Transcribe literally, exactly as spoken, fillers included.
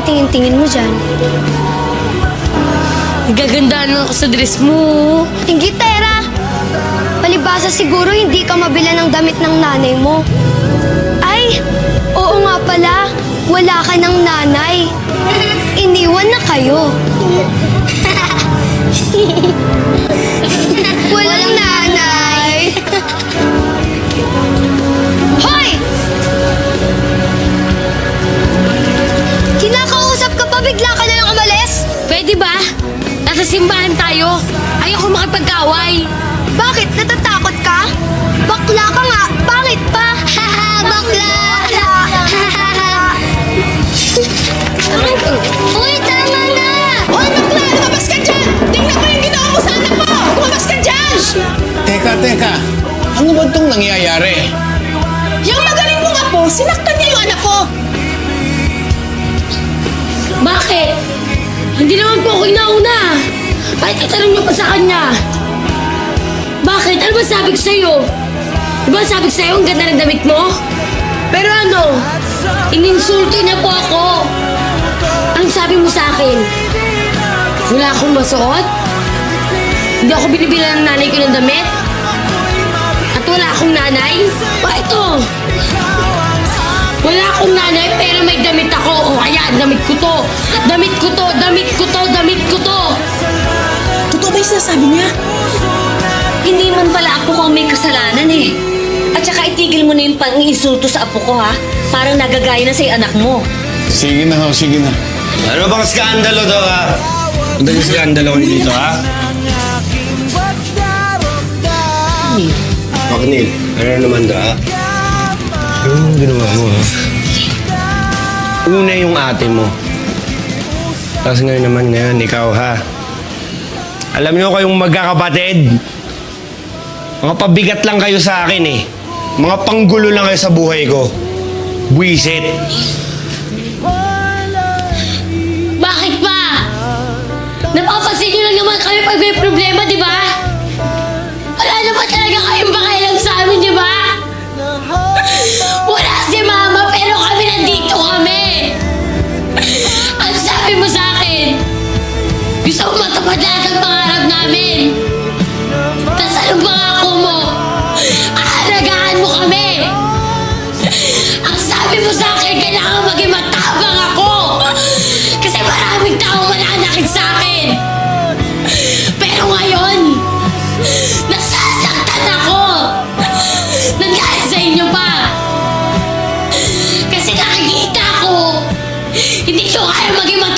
tinitingin-tingin mo dyan? Gagandaan ako sa dress mo. Hindi, Tera. Palibasa siguro hindi ka mabila ng damit ng nanay mo. Ay, oo nga pala. Wala ka ng nanay. Iniwan na kayo. Walang nanay. Hoy! Kinakausap ka pa, bigla ka na lang umalis? Pwede ba? Nasa simbahan tayo. Ayoko makipagkaaway. Bakit? Natatakot ka? Bakla ka nga! Pangit pa! Haha! Bakla! Uy, tama na! Hoy, bakla! Lumabas ka dyan! Tingnan mo yung ginawa mo sa anak mo! Lumabas ka dyan! Teka, teka. Ano ba itong nangyayari? Yung magaling mong apo, sinaktan niya yung anak ko! Bakit? Hindi naman po ako inauna. Bakit itanong niyo pa sa kanya? Bakit? Ano ba sabi ko sa'yo? Diba sabi ko sa'yo ang ganda ng damit mo? Pero ano? Ininsulto niya po ako. Anong sabi mo sa akin? Wala akong masuot? Hindi ako binibilan ng nanay ko ng damit? At wala akong nanay? Ba ito? Wala akong nanay pero may damit ako. O kaya damit ko to. Damit ko to, damit ko to, damit ko to. Totoo ba yung sinasabi niya? Hindi man pala apo ko ang may kasalanan eh. At saka itigil mo na yung pang-iinsulto sa apo ko ha. Parang nagagaya na sa'yo anak mo. Sige na ho, sige na. Ano bang skandalo to, ha? Ano bang skandalo kayo dito, ha? Maknil, ano naman to, ha? Anong ginawa mo, ha? Una yung ate mo. Tapos ngayon naman ngayon, ikaw, ha? Alam niyo kayong magkakapatid? Mga pabigat lang kayo sa akin, eh. Mga panggulo lang kayo sa buhay ko. Buisit. Bakit ba? Napapansin niyo lang naman kami pag may problema, di ba? Wala naman talaga kayong pakialam sa amin, di ba? Wala si Mama, pero kami nandito kami. Ang sabi mo sa akin, gusto mo matupad lahat ang pangarap namin. Tapos anong pangako mo? Aalagaan mo kami. Ang sabi mo sa akin, kailangan maging matapang ako. Kasi maraming tao mananakit sa akin. Pero ngayon, nasasaktan ako. Nang dahil sa inyo pa. Kasi nakikita ko, hindi ko kaya maging matapang.